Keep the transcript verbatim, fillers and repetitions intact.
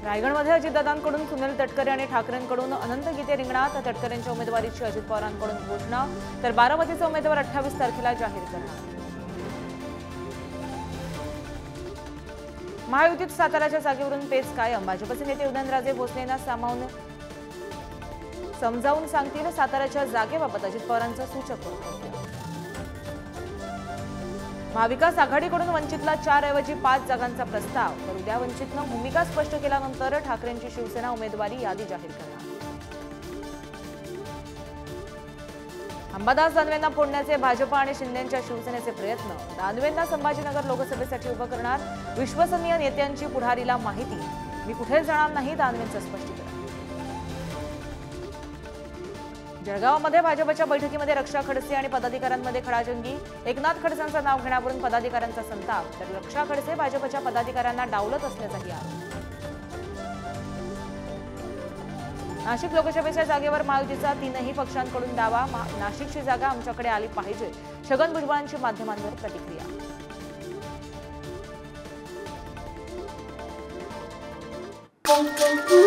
रायगडमध्ये अजितदादांकडून सुनील तटकरे आणि ठाकरेंकडून अनंत गीते रिंगणात। तटकरेंच्या उमेदवारीची अजित पवारांकडून घोषणा, तर बारामतीचा उमेदवार अठ्ठावीस तारखेला जाहीर करणार। महायुतीत साताऱ्याच्या जागेवरून पेच कायम। भाजपचे नेते उदयनराजे भोसलेंना सामावून समजावून सांगतील। साताऱ्याच्या जागेबाबत अजित पवारांचं सूचक वक्तव्य। महाविकास आघाडीकडून वंचितला चार ऐवजी पाच जागांचा प्रस्ताव, तर उद्या वंचितनं भूमिका स्पष्ट केल्यानंतर ठाकरेंची शिवसेना उमेदवारी यादी जाहीर करणार। अंबादास दानवेंना फोडण्याचे भाजप आणि शिंदेंच्या शिवसेनेचे प्रयत्न। दानवेंना संभाजीनगर लोकसभेसाठी उभं करणार। विश्वसनीय नेत्यांची पुढारीला माहिती, मी कुठे जाणार नाही, दानवेंचं स्पष्टीकरण। जळगावमध्ये भाजपच्या बैठकीमध्ये रक्षा खडसे आणि पदाधिकाऱ्यांमध्ये खडाजंगी। एकनाथ खडसेंचं नाव घेण्यावरून पदाधिकाऱ्यांचा संताप, तर रक्षा खडसे भाजपच्या पदाधिकाऱ्यांना डावलत असल्याचाही आरोप। नाशिक लोकसभेच्या जागेवर महायुतीचा तीनही पक्षांकडून दावा। नाशिकची जागा आमच्याकडे आली पाहिजे, छगन भुजबळांची माध्यमांवर प्रतिक्रिया। Thank you.